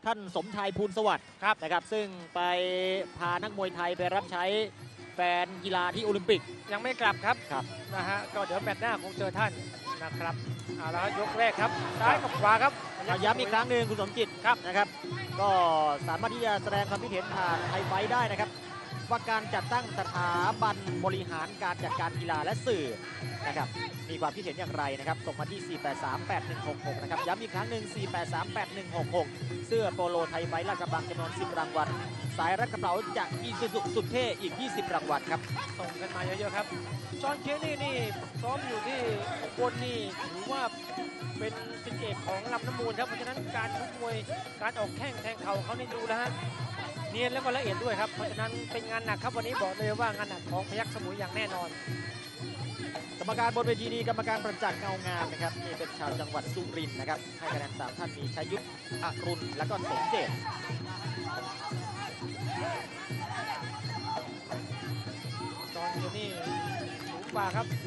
ท่านสมชายภูลสวัสดิ์นะครับซึ่งไปพานักมวยไทยไปรับใช้แฟนกีฬาที่โอลิมปิกยังไม่กลับครับนะฮะก็เดี๋ยวแมตช์หน้าคงเจอท่านนะครับเอาละยกแรกครับซ้ายกับขวาครับย้ำอีกครั้งหนึ่งคุณสมจิตนะครับก็สามารถที่จะแสดงความคิดเห็นผ่านไทยไฟท์ได้นะครับว่าการจัดตั้งสถาบันบริหารการจัดการกีฬาและสื่อนะครับมีความคิดเห็นอย่างไรนะครับส่งมาที่ 4838166 นะครับย้ำอีกครั้งหนึ่ง 4838166 เสื้อโปโลไทยไฟท์ลาดกระบังจำนวน 10 รางวัลสายรัดกระเป๋าจากอีซูซุสุดเท่อีก 20 รางวัลครับส่งกันมาเยอะๆครับจอห์นเคนี่นี่ซ้อมอยู่ที่อุบลนี่ถือว่าเป็นศิษย์เอกของลำน้ำมูลครับเพราะฉะนั้นการทุกมวยการออกแข้งแทงเข่าเขานี่ดูแล้วฮะเนียนแล้วก็ละเอียดด้วยครับเพราะฉะนั้นเป็นงานหนักครับวันนี้บอกเลยว่างานหนักของพยัคฆ์สมุยอย่างแน่นอนกรรมการบนเวทีนี้กรรมการประจักษ์เงางามนะครับนี่เป็นชาวจังหวัดสุรินทร์นะครับให้คะแนน3ท่านมีชัยยุทธอรุณและก็สมเจตจอห์นเคนี่สูงกว่าครับ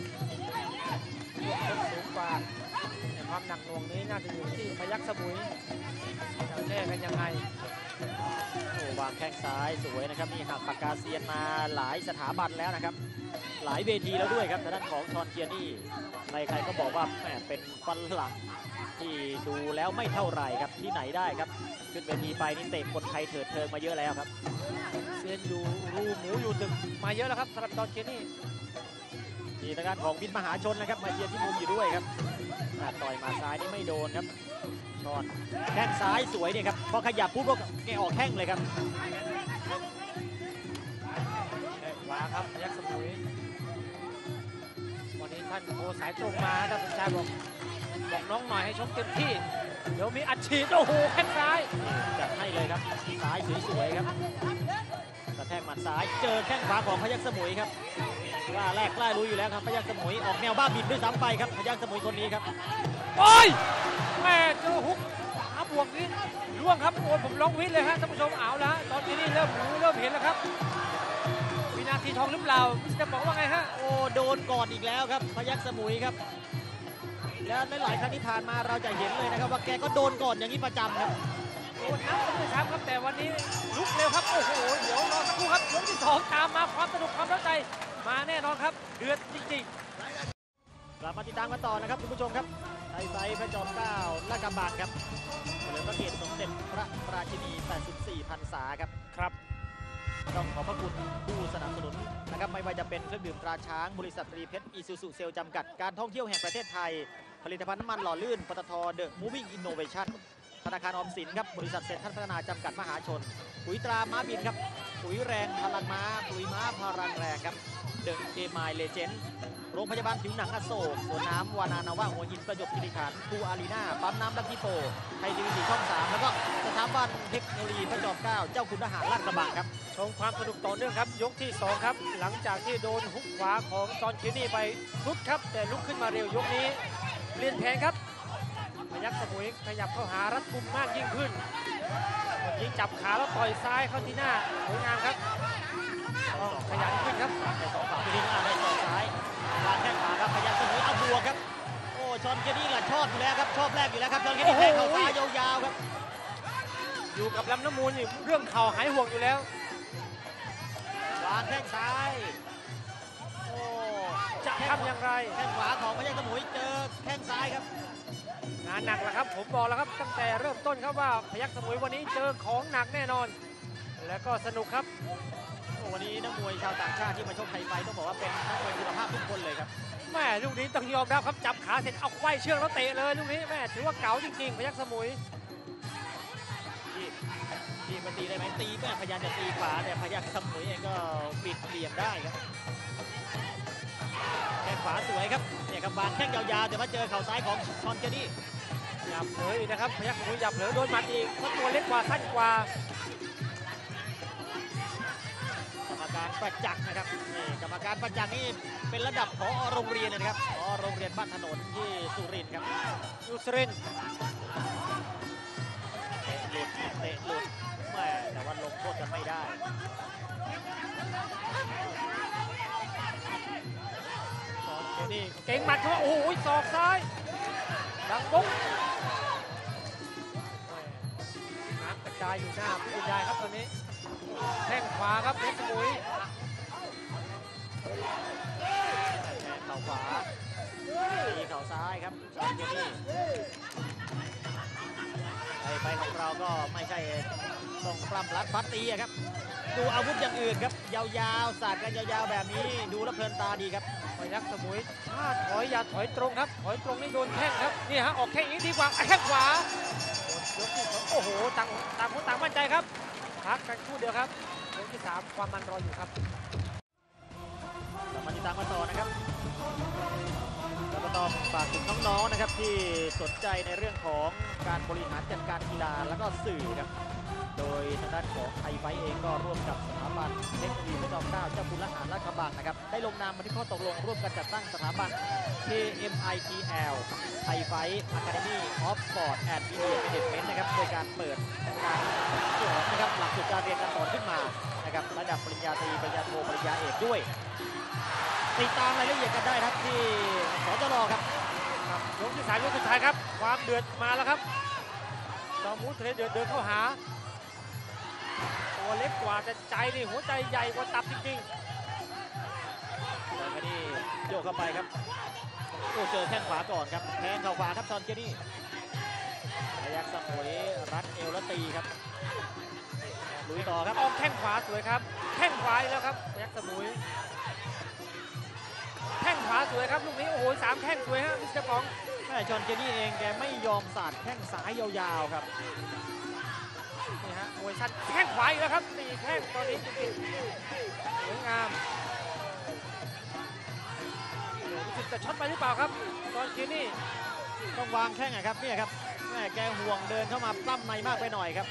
สูงกว่าแต่ความหนักหน่วงนี้น่าจะอยู่ที่พยัคฆ์สมุยจะแก้กันยังไงวางแข้งซ้ายสวยนะครับมีหักปากกาเซียนมาหลายสถาบันแล้วนะครับหลายเวทีแล้วด้วยครับแต่ด้านของชอนเคียนี่ใครๆก็บอกว่าแหมเป็นฝรั่งที่ดูแล้วไม่เท่าไหร่ครับที่ไหนได้ครับขึ้นเวทีไปนี่เตะคนไทยเถิดเทิงมาเยอะแล้วครับเซียนอยู่รูหมูอยู่ตึกมาเยอะแล้วครับสำหรับชอนเคียนี่มีทางด้านของบินมหาชนนะครับมาเชียร์ที่มุมอยู่ด้วยครับต่อยมาซ้ายนี่ไม่โดนครับชอนแข้งซ้ายสวยเนี่ยครับพอขยับปุ๊บก็แกออกแข้งเลยครับขวาครับพยัคฆ์สมุยวันนี้ท่านโคสายตรงมาท่านสมชายบอกน้องหน่อยให้ชกเต็มที่เดี๋ยวมีอัดฉีดโอ้โหแข้งซ้ายจัดให้เลยครับซ้ายสวยๆครับกระแทกหมัดซ้ายเจอแข้งขวาของพยัคฆ์สมุยครับกล้าแรกกล้ารู้อยู่แล้วครับพยัคฆ์สมุยออกแนวบ้าบินด้วยซ้ำไปครับพยัคฆ์สมุยคนนี้ครับโอ้ยแม่เจอฮุกขาบวกนี้ล่วงครับโอ้ผมร้องวิทย์เลยฮะท่านผู้ชมเอาละตอนนี้เริ่มรู้เริ่มเห็นแล้วครับวินาทีทองหรือเปล่าจะบอกว่าไงฮะโอ้โดนก่อนอีกแล้วครับพยัคฆ์สมุยครับแล้วหลายครั้งที่ผ่านมาเราจะเห็นเลยนะครับว่าแกก็โดนก่อนอย่างนี้ประจำครับโดนน้ำก็ไม่ช้ำครับแต่วันนี้ลุกเร็วครับโอ้โหเดี๋ยวรอสักครู่ครับยกที่2ตามมาความสนุกความเข้าใจมาแน่นอนครับเดือดจริงๆกลับมาติดตามกันต่อนะครับคุณผู้ชมครับไทยไฟท์พระจอมเกล้าลาดกระบังครับเฉลิมพระเกียรติสมเด็จพระราชินี 84 พรรษาครับต้องขอบพระคุณผู้สนับสนุนนะครับไม่ว่าจะเป็นเครื่องดื่มตราช้างบริษัทตรีเพชรอีซูซูเซลจำกัดการท่องเที่ยวแห่งประเทศไทยผลิตภัณฑ์น้ำมันหล่อลื่นปตทเดอะมูฟวิ่งอินโนเวชั่นธนาคารออมสินครับบริษัทเซ็นทรัลพัฒนาจำกัดมหาชนปุ๋ยตราม้าบินครับปุ๋ยแรงพลังม้าปุ๋ยม้าพลังแรงครับเดอะเกมายเลเจนด์โรงพยาบาลผิวหนังอโศกสวนน้ำวานานาวะหัวหินประจวบคีรีขันธ์ทูอารีนาปั๊มน้ำลักกี้โปไทยทีวีช่อง 3แล้วก็สถาบันเทคโนโลยีพระจอมเกล้าเจ้าคุณทหารลาดกระบังครับชมความสนุกต่อเนื่องครับยกที่2ครับหลังจากที่โดนฮุกขวาของจอห์นเคนี่ไปสุดครับแต่ลุกขึ้นมาเร็วยกนี้เปลี่ยนแผนครับพยัคฆ์สมุยขยับเข้าหารัดกุมมากยิ่งขึ้นยิงจับขาแล้วต่อยซ้ายเข้าที่หน้าสวยงามครับขยันขึ้นครับใน2 ฝั่งที่ใน2ซ้ายวางแข้งขวาครับพยัคฆ์สมุยเอาบวกครับโอ้ชอนเคนี่ชอบอยู่แล้วครับชอบแรกอยู่แล้วครับชอนเคนี่แทงเข่าซ้ายยาวๆครับอยู่กับลำน้ำมูลนี่เรื่องเข่าหายห่วงอยู่แล้ววางแข้งซ้ายโอ้จะทำอย่างไรแข้งขวาของพยัคฆ์สมุยเจอแข้งซ้ายครับงานหนักแล้วครับผมบอกแล้วครับตั้งแต่เริ่มต้นครับว่าพยัคฆ์สมุยวันนี้เจอของหนักแน่นอนและก็สนุกครับวันนี้นักมวยชาวต่างชาติที่มาชกไทยไฟท์ต้องบอกว่าเป็นนักมวยคุณภาพทุกคนเลยครับแม่ลูกนี้ต้องยอมรับครับจับขาเสร็จเอาไขว้เชือกแล้วเตะเลยลูกนี้แม่ถือว่าเก๋าจริงๆพยัคฆ์สมุยที่มาตีได้ไหมตีแม่พยายามจะตีขวาแต่พยัคฆ์สมุยเองก็ปิดเหลี่ยมได้ครับแข้งขวาสวยครับเนี่ยครับวางแข้งยาวๆแต่ว่าเจอเข่าซ้ายของชอนเคนี่หยับเผลออีกนะครับพยัคฆ์สมุยหยับเผลอโดนหมัดอีกเพราะตัวเล็กกว่าสั้นกว่ากรรมการประจักษ์นะครับนี่กรรมการประจักษ์นี่เป็นระดับผอ.โรงเรียนนะครับผอ.โรงเรียนบ้านถนนที่สุรินทร์ครับสุรินทร์เตะหลุดแม่แต่ว่าลงโทษกันไม่ได้ตอนนี้เก่งหมัดเขาโอ้โหศอกซ้ายดังบุ๊กน้ำตะจายอยู่หน้าคุณยายครับตอนนี้แข้งขวาครับเพชรสมุยแทงเข่าขวาตีเข่าซ้ายครับจอห์นเจนี่ไปของเราก็ไม่ใช่ต้องปล้ำรัดฟัดตีอะครับดูอาวุธอย่างอื่นครับยาวๆสาดกันยาวๆแบบนี้ดูแล้วเพลินตาดีครับพยัคฆ์สมุยถ้าถอยอย่าถอยตรงครับถอยตรงนี่โดนแข้งครับนี่ฮะออกแข้งอย่างนี้ดีกว่าแข้งขวาหมดยกที่ 2โอ้โหต่างคนต่างมั่นใจครับพักกันครู่เดียวครับยกที่ 3ความมันรออยู่ครับเรามาติดตามกันต่อนะครับแล้วก็ต้องฝากถึงน้องๆนะครับที่สนใจในเรื่องของการบริหารจัดการกีฬาแล้วก็สื่อครับโดยทางด้านของไทยไฟท์เองก็ร่วมกับสถาบันเทคโนโลยีพระจอมเกล้าเจ้าคุณทหารราชกระบังนะครับได้ลงนามบันทึกข้อตกลงร่วมกันจัดตั้งสถาบัน KMITL ไทยไฟท์ Academy of Sport and Media Management นะครับโดยการเปิดการสอนนะครับหลักสูตรการเรียนการสอนขึ้นมานะครับระดับปริญญาตรีปริญญาโทปริญญาเอกด้วยติดตามรายละเอียดกันได้ครับที่สจรครับยกที่ 3ยกสุดท้ายครับความเดือดมาแล้วครับจอมมุทะเลเดือดเดินเข้าหาตัวเล็กกว่าแต่ใจนี่หัวใจใหญ่กว่าตับจริงแล้วก็นี่โยกเข้าไปครับโอ้เจอแข้งขวาก่อนครับแทงเข่าขวาครับชอนเจนี่พยัคฆ์สมุยรัดเอวแล้วตีครับลุยต่อครับๆออกแข้งขวาสวยครับแข้งขวาอีกแล้วครับพยัคฆ์สมุยแข้งขวาสวยครับลูกนี้โอ้โห3แข้งสวยฮะมิสเตอร์ป๋องแม่ชอนเจนี่เองแกไม่ยอมสาดแข้งซ้ายยาวๆครับนี่ฮะมวยสั้นแข้งขวาอีกแล้วครับตีแข้งตอนนี้จริงๆสวยงามรู้สึกจะช็อตไปหรือเปล่าครับตอนนี้นี่ต้องวางแข้งอะครับเนี่ยครับแม่แกห่วงเดินเข้ามาปล้ำในมากไปหน่อยครับ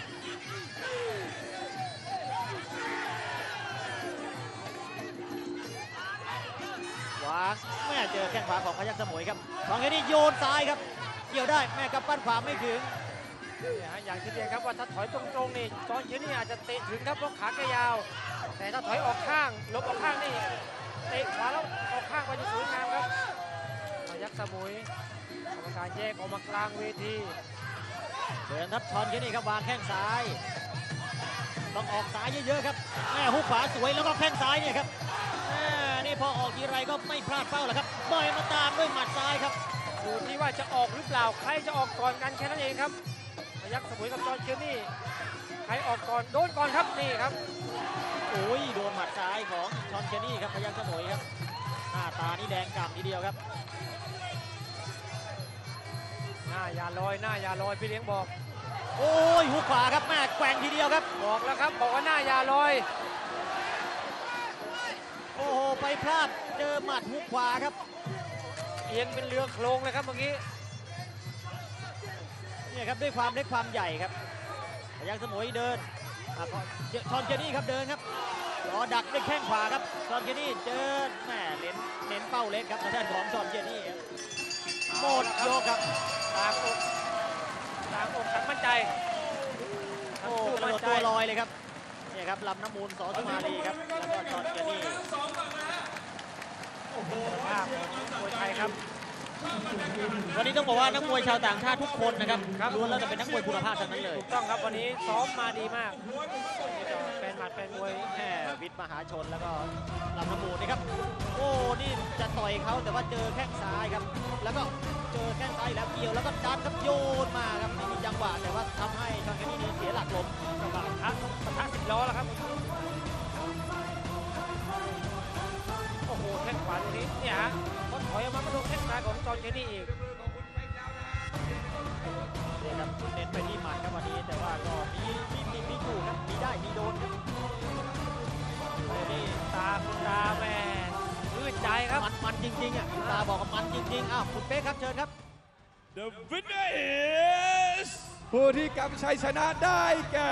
วางแม่เจอแข้งขวาของพยัคฆ์สมุยครับชอนเจนี่โยนซ้ายครับเกี่ยวได้แม่กับปั้นขวาไม่ถึงเนี่ยฮะอย่างที่เรียนครับว่าถ้าถอยตรงๆนี่จอห์นเคนนี่อาจจะเตะถึงครับเพราะขาแกยาว แต่ถ้าถอยออกข้างหลบออกข้างนี่เตะขวาแล้วออกข้างไปจะสวยงามครับพยัคฆ์สมุยกรรมการแยกออกมากลางเวทีเดินทับชอนเจนี่ครับวางแข้งซ้ายต้องออกซ้ายเยอะๆครับแม่หุกขวาสวยแล้วก็แข้งซ้ายเนี่ยครับแม่นี่พอออกทีไรก็ไม่พลาดเป้าแหละครับบ่อยมาตามด้วยหมัดซ้ายครับดูที่ว่าจะออกหรือเปล่าใครจะออกก่อนกันแค่นั้นเองครับพยัคฆ์สมุยกับจอห์นเคนนี่ใครออกก่อนโดนก่อนครับนี่ครับโอ้ยโดนหมัดซ้ายของชอนเจนี่ครับพยัคฆ์สมุยครับหน้าตานี่แดงกล่ำทีเดียวครับหน้าอย่าลอยหน้าอย่าลอยพี่เลี้ยงบอกโอ้ยหุกขวาครับแม่แกว่งทีเดียวครับบอกแล้วครับบอกว่าหน้าอย่าลอยโอ้โหไปพลาดเจอหมัดหุกขวาครับเอียงเป็นเรือโครงเลยครับเมื่อกี้เนี่ยครับด้วยความเล็กความใหญ่ครับพยัคฆ์สมุยเดินชอนเจนี่ครับเดินครับรอดักด้วยแข้งขวาครับชอนเจนี่เจอแม่เน้นเป้าเล็กครับทางด้านของชอนเจนี่ครับหมดยกครับต่างอกต่างมั่นใจโอ้กระโดดตัวลอยเลยครับเนี่ยครับลำน้ำมูลสอสุมาลีครับแล้วก็ชอนเจนี่ภาพมวยไทยครับวันนี้ต้องบอกว่านักมวยชาวต่างชาติทุกคนนะครับล้วนแล้วจะเป็นนักมวยคุณภาพทั้งนั้นเลยถูกต้องครับวันนี้ซ้อมมาดีมากแฟนหมัดแฟนมวยแม่วิทย์มหาชนแล้วก็ลำน้ำมูลนี่ครับโอ้นี่จะต่อยเขาแต่ว่าเจอแข้งซ้ายครับแล้วก็เจอแข้งซ้ายแล้วเกี่ยวแล้วก็ดันครับโยนมาครับไม่มีจังหวะแต่ว่าทำให้ชอนเจนี่เสียหลักล้มกระบะปะทะ10 ล้อแล้วครับโอ้โหแข้งขวาตรงนี้เนี่ยฮะพอถอยออกมาก็โดนแข้งซ้ายของจอห์นเคนนี่อีกเนี่ยครับเน้นไปที่หมัดครับวันนี้แต่ว่าก็มีถูกครับมีได้มีโดนครับนี่ตาคุณตาแม่ชื่นใจครับมันจริงๆอ่ะคุณตาบอกว่ามันจริงๆอ้าวคุณเป๊กครับเชิญครับ The winner is ผู้ที่กำชัยชนะได้แก่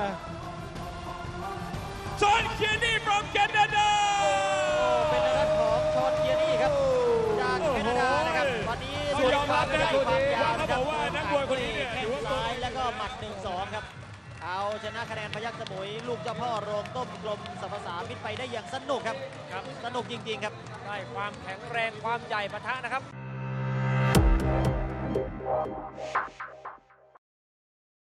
John Kinney from Canada เป็นทางด้านของชอนเกียร์นี่ครับจากแคนาดานะครับวันนี้ต้องยอมรับนะความยาวเขาบอกว่านักมวยคนนี้เนี่ยแข้ถืงอว่าซ้ายแล้วก็หมัด 1-2 ครับ เอาชนะคะแนนพยัคฆ์สมุยลูกเจ้าพ่อโรงต้มกลมสรรพสามิตไปได้อย่างสนุกครับครับสนุกจริงๆครับได้ความแข็งแรงความใหญ่ปะทะนะครับ